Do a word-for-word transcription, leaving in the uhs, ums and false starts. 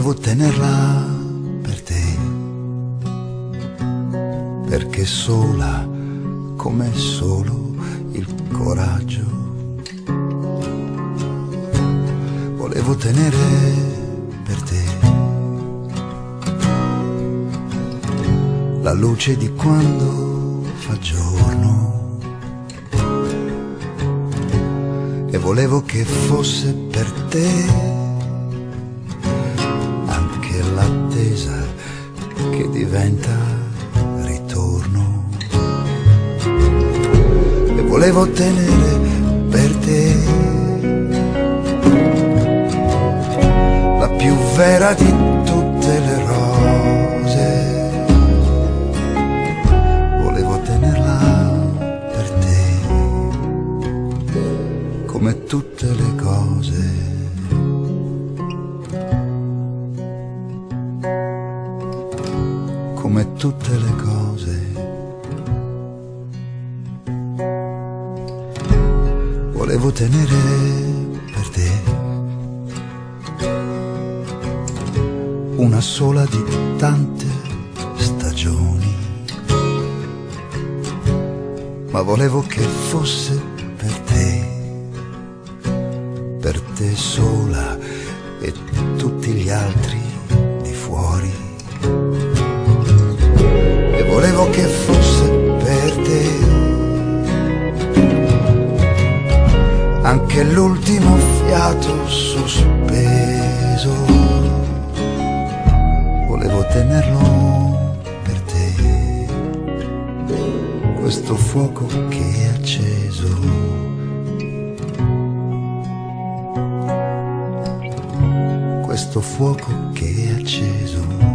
volevo tenerla per te, perché sola come solo il coraggio volevo tenere per te la luce di quando fa giorno, e volevo che fosse per te anche l'attesa che diventa ritorno, e volevo tenere per te la più vera di tutte le rose, volevo tenerla per te come tutte le cose. Come tutte le cose, volevo tenere per te una sola di tante stagioni, ma volevo che fosse per te, per te sola e tutti gli altri di fuori. Volevo che fosse per te anche l'ultimo fiato sospeso, volevo tenerlo per te, questo fuoco che è acceso, questo fuoco che è acceso.